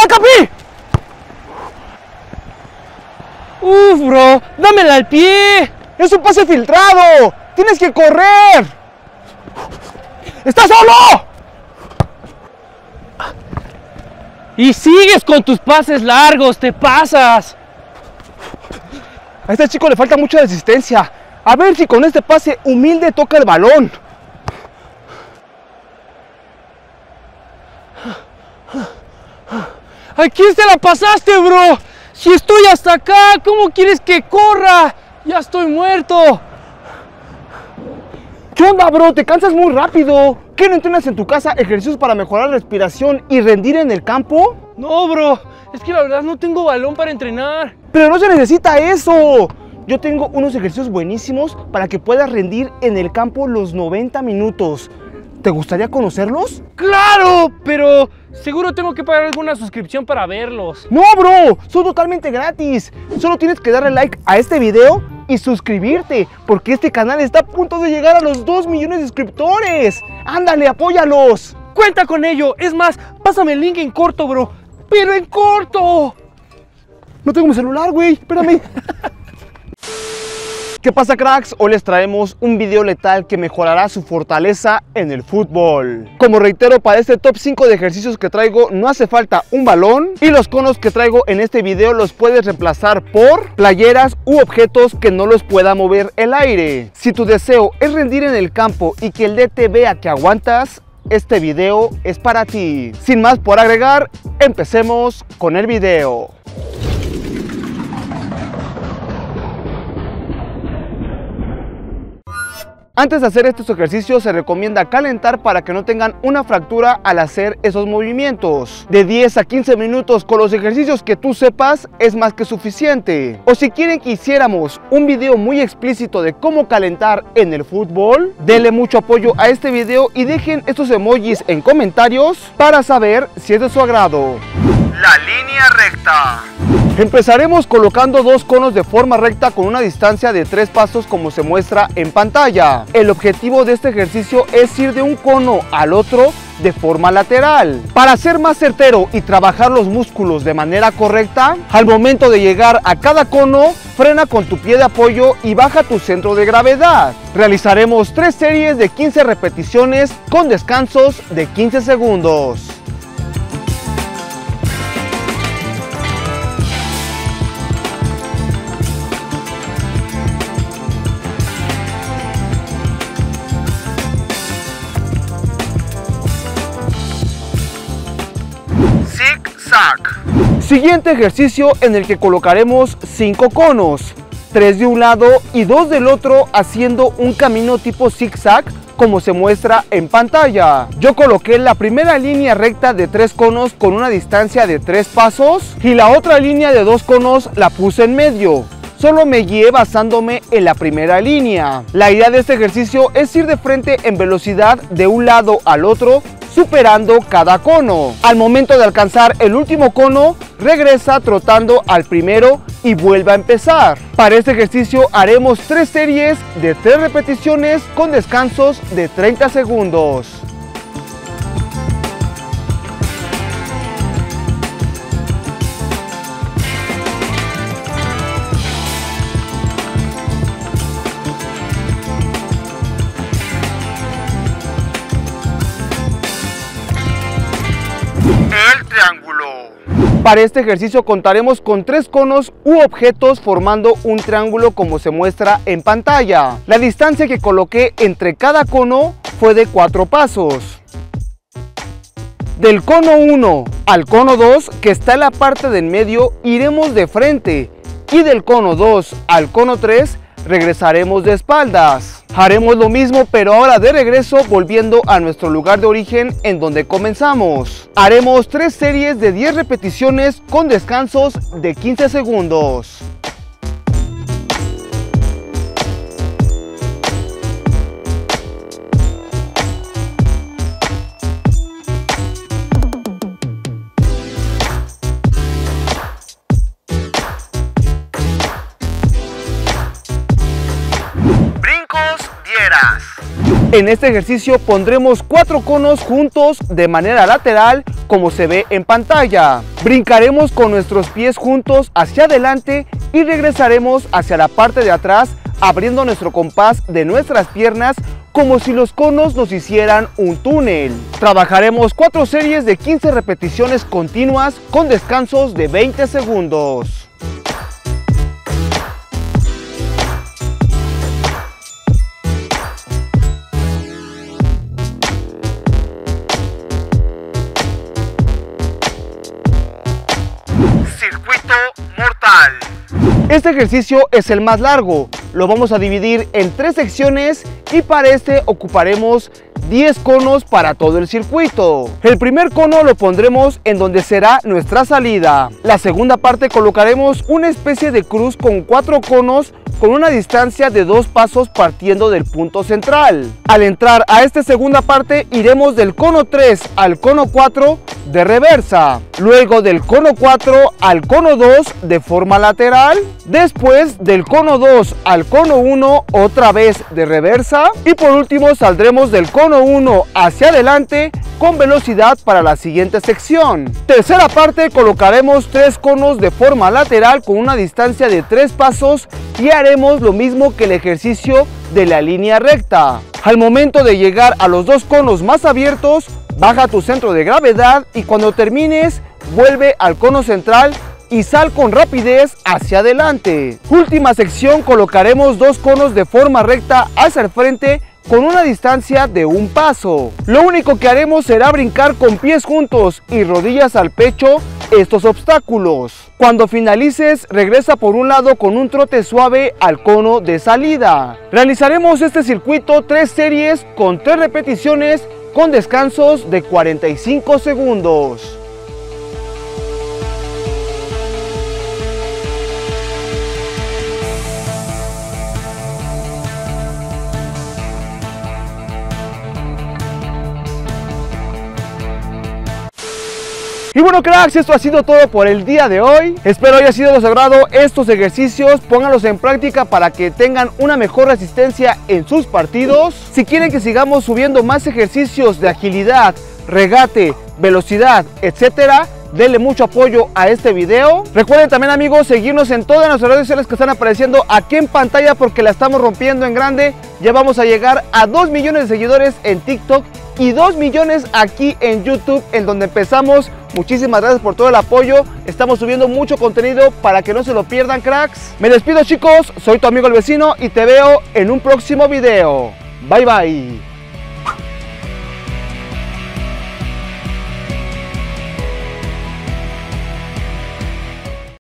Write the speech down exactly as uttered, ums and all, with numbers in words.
Capi! Uf, bro, dámela al pie. ¡Es un pase filtrado! ¡Tienes que correr! ¡Estás solo! Y sigues con tus pases largos, te pasas. A este chico le falta mucha resistencia. A ver si con este pase humilde toca el balón. ¿A quién se la pasaste, bro? Si estoy hasta acá, ¿cómo quieres que corra? Ya estoy muerto. ¿Qué onda, bro? Te cansas muy rápido. ¿Qué no entrenas en tu casa ejercicios para mejorar la respiración y rendir en el campo? No, bro. Es que la verdad no tengo balón para entrenar. Pero no se necesita eso. Yo tengo unos ejercicios buenísimos para que puedas rendir en el campo los noventa minutos. ¿Te gustaría conocerlos? ¡Claro! Pero seguro tengo que pagar alguna suscripción para verlos. No, bro, son totalmente gratis. Solo tienes que darle like a este video y suscribirte, porque este canal está a punto de llegar a los dos millones de suscriptores. ¡Ándale, apóyalos! ¡Cuenta con ello! Es más, pásame el link en corto, bro. ¡Pero en corto! No tengo mi celular, güey. Espérame. ¿Qué pasa, cracks? Hoy les traemos un video letal que mejorará su fortaleza en el fútbol. Como reitero, para este top cinco de ejercicios que traigo no hace falta un balón, y los conos que traigo en este video los puedes reemplazar por playeras u objetos que no los pueda mover el aire. Si tu deseo es rendir en el campo y que el D T vea que aguantas, este video es para ti. Sin más por agregar, empecemos con el video. Antes de hacer estos ejercicios se recomienda calentar para que no tengan una fractura al hacer esos movimientos. De diez a quince minutos con los ejercicios que tú sepas es más que suficiente. O si quieren que hiciéramos un video muy explícito de cómo calentar en el fútbol, denle mucho apoyo a este video y dejen estos emojis en comentarios para saber si es de su agrado. La línea recta. Empezaremos colocando dos conos de forma recta con una distancia de tres pasos como se muestra en pantalla. El objetivo de este ejercicio es ir de un cono al otro de forma lateral. Para ser más certero y trabajar los músculos de manera correcta, al momento de llegar a cada cono, frena con tu pie de apoyo y baja tu centro de gravedad. Realizaremos tres series de quince repeticiones con descansos de quince segundos. Siguiente ejercicio en el que colocaremos cinco conos, tres de un lado y dos del otro, haciendo un camino tipo zigzag como se muestra en pantalla. Yo coloqué la primera línea recta de tres conos con una distancia de tres pasos y la otra línea de dos conos la puse en medio. Solo me guié basándome en la primera línea. La idea de este ejercicio es ir de frente en velocidad de un lado al otro, superando cada cono. Al momento de alcanzar el último cono, regresa trotando al primero y vuelve a empezar. Para este ejercicio haremos tres series de tres repeticiones con descansos de treinta segundos. El triángulo. Para este ejercicio contaremos con tres conos u objetos formando un triángulo como se muestra en pantalla. La distancia que coloqué entre cada cono fue de cuatro pasos. Del cono uno al cono dos, que está en la parte del medio, iremos de frente, y del cono dos al cono tres regresaremos de espaldas. Haremos lo mismo, pero ahora de regreso, volviendo a nuestro lugar de origen en donde comenzamos. Haremos tres series de diez repeticiones con descansos de quince segundos. En este ejercicio pondremos cuatro conos juntos de manera lateral como se ve en pantalla. Brincaremos con nuestros pies juntos hacia adelante y regresaremos hacia la parte de atrás abriendo nuestro compás de nuestras piernas como si los conos nos hicieran un túnel. Trabajaremos cuatro series de quince repeticiones continuas con descansos de veinte segundos. Circuito mortal. Este ejercicio es el más largo, lo vamos a dividir en tres secciones y para este ocuparemos diez conos para todo el circuito. El primer cono lo pondremos en donde será nuestra salida. La segunda parte colocaremos una especie de cruz con cuatro conos con una distancia de dos pasos partiendo del punto central. Al entrar a esta segunda parte iremos del cono tres al cono cuatro de reversa, luego del cono cuatro al cono dos de forma lateral, después del cono dos al cono uno otra vez de reversa y por último saldremos del cono uno hacia adelante con velocidad para la siguiente sección. Tercera parte, colocaremos tres conos de forma lateral con una distancia de tres pasos y haremos lo mismo que el ejercicio de la línea recta. Al momento de llegar a los dos conos más abiertos, baja tu centro de gravedad y cuando termines, vuelve al cono central y sal con rapidez hacia adelante. Última sección, colocaremos dos conos de forma recta hacia el frente con una distancia de un paso. Lo único que haremos será brincar con pies juntos y rodillas al pecho estos obstáculos. Cuando finalices, regresa por un lado con un trote suave al cono de salida. Realizaremos este circuito tres series con tres repeticiones con descansos de cuarenta y cinco segundos. Y bueno cracks, esto ha sido todo por el día de hoy. Espero haya sido de su agrado estos ejercicios. Pónganlos en práctica para que tengan una mejor resistencia en sus partidos. Si quieren que sigamos subiendo más ejercicios de agilidad, regate, velocidad, etcétera, denle mucho apoyo a este video. Recuerden también amigos seguirnos en todas nuestras redes sociales que están apareciendo aquí en pantalla porque la estamos rompiendo en grande. Ya vamos a llegar a dos millones de seguidores en TikTok y dos millones aquí en YouTube, en donde empezamos. Muchísimas gracias por todo el apoyo. Estamos subiendo mucho contenido para que no se lo pierdan cracks. Me despido chicos, soy tu amigo el vecino y te veo en un próximo video. Bye bye.